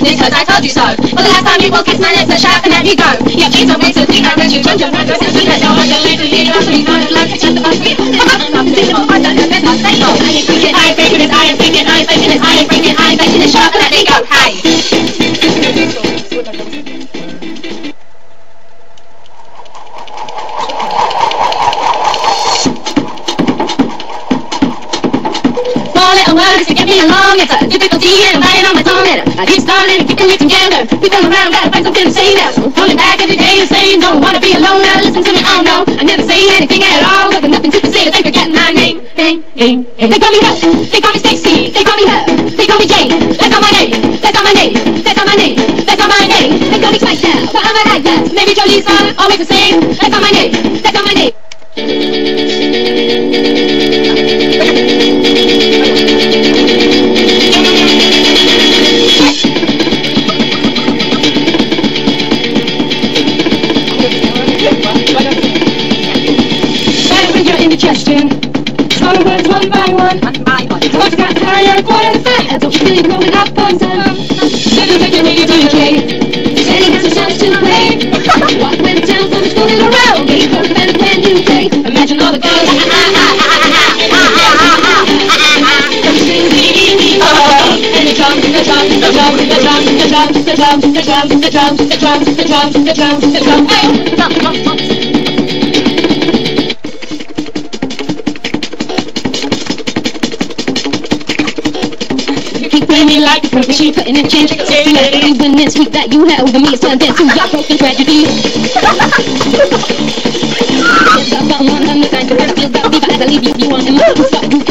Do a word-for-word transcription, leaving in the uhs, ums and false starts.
because I told you so. Well, the last time you walk, kiss my lips, a sharp and there you go. Yeah, please don't wait to think I read you. Jump, jump, run, run, run, run, don't want to leave to leave. I'm really not in love, it's just about sweet. I'm not predictable, I don't know, I say so. I ain't freaking, I ain't breaking it, I ain't freaking, I ain't faking it, I ain't breaking, I ain't faking it, sharp and there you go. Hey. Four little words to get me along. It's a difficulty and I'm biting on my tongue. I keep starting and keeping it together. People around gotta find something to say now. Calling back every day and saying don't wanna be alone. Now listen to me, oh no, I never say anything at all. Got nothing to say, they forget my name. Hey, hey, hey. They call me Rose, they call me Stacy, they call me her, they call me Jane. That's not my name, that's not my name, that's not my name, that's not my name. They call me Spice now, but I'm not like that. Maybe Jolie's fine, always the same. That's not my name, that's not my name. Indigestion. Slaughter words one by one. One by one. What's got tired? What are the facts? Don't you feel it growing up poison? Never take your nigga to the K. Said he has a chance to play. What went down so much fooling around? Gave her better when you play. Imagine all the girls. And the drums, the drums, the drums, the drums, the drums, the drums, the drums, the drums, the drums, the drums, the drums, the drums, the drums. Me like a perfect sheet, putting in change. See that even this week that you had over me is turned into your broken tragedy. Got one hundred times the rest, you got me, but as I leave you, you want to move. Stop, you